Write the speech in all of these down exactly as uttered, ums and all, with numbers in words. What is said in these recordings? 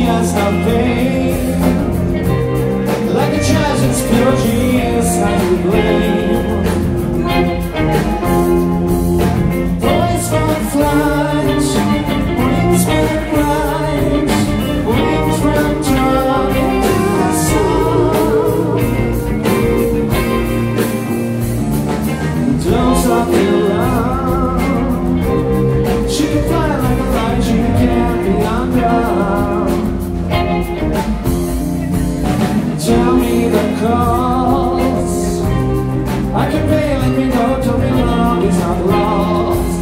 just a pain. Like a child's it's pure genius, I can blame. Voice from flight, wings from bright, wings from driving to the sun. Don't stop the run. She can fly like a light, she can't be undone. Tell me the cause. I can pay, let me know, tell me love is not lost.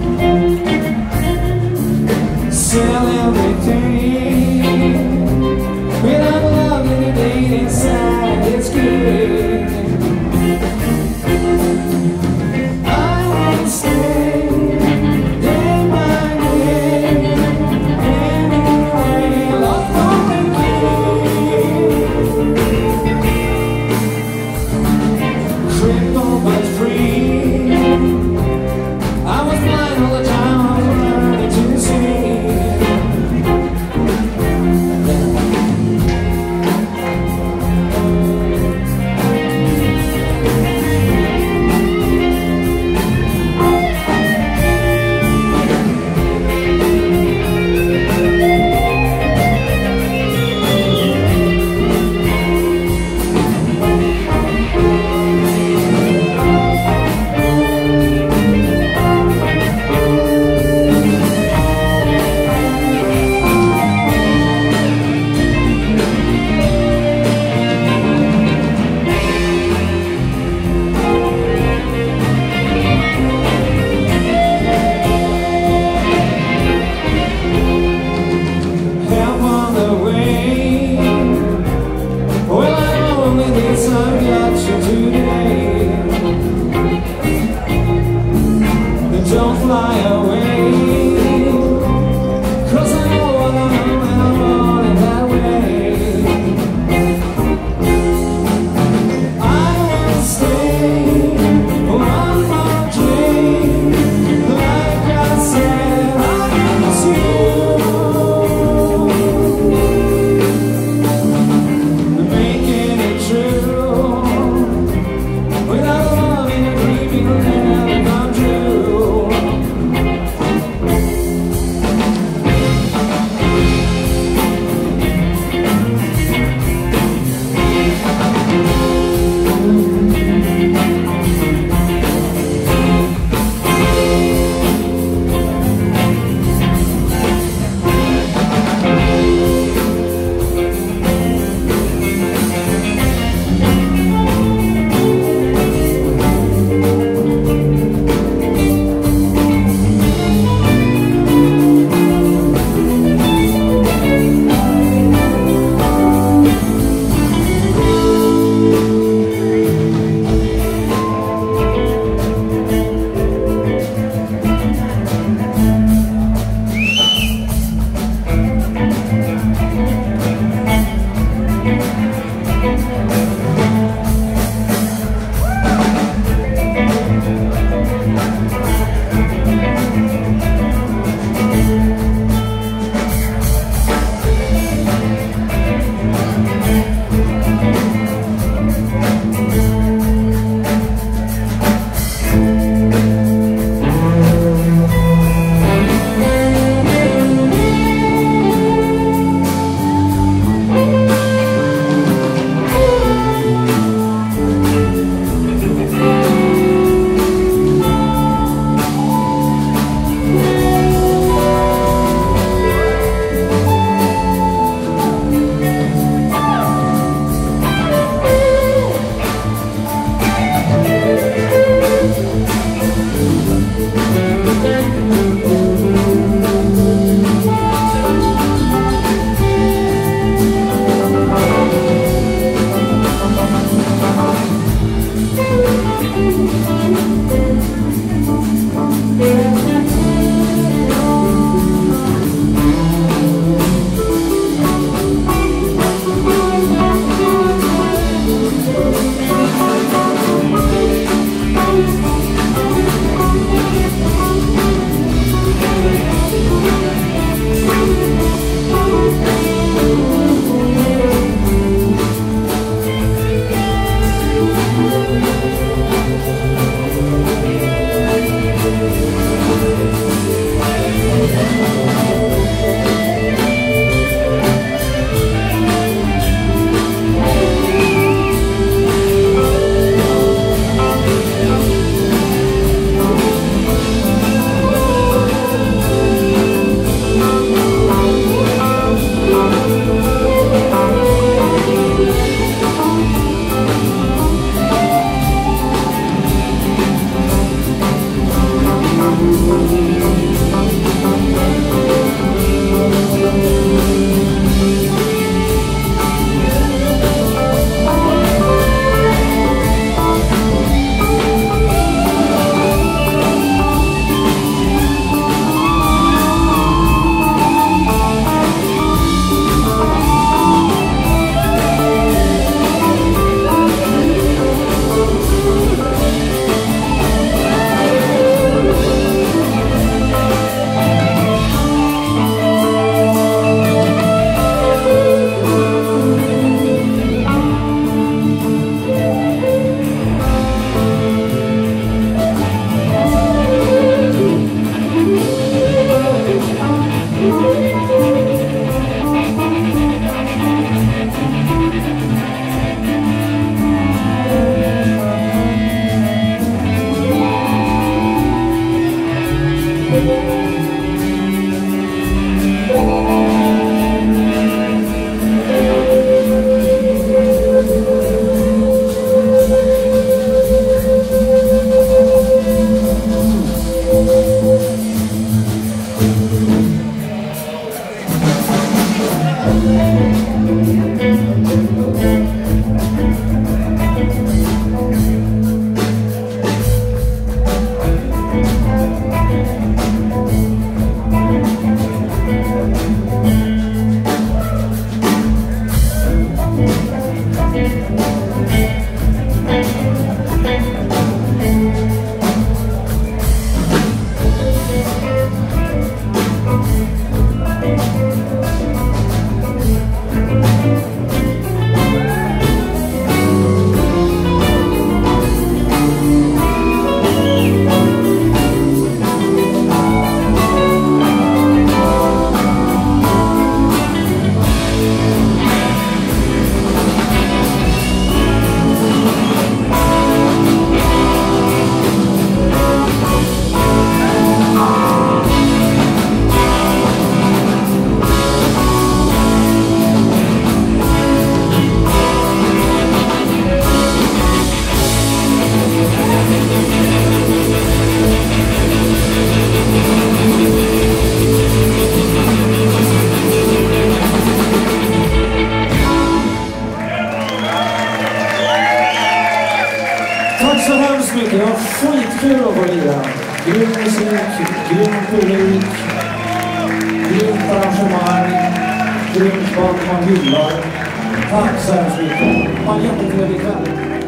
Sell everything without love in the day inside, it's good. I won't stay day by day anyway, love for me. Crippled but free. I was blind all the time, I was learning to see. Det var skitkul att få lira. Grym musik, grym publik, grymt arrangemang, grymt band man hyllar. Tack så hemskt mycket. Ha en jättetrevlig kväll.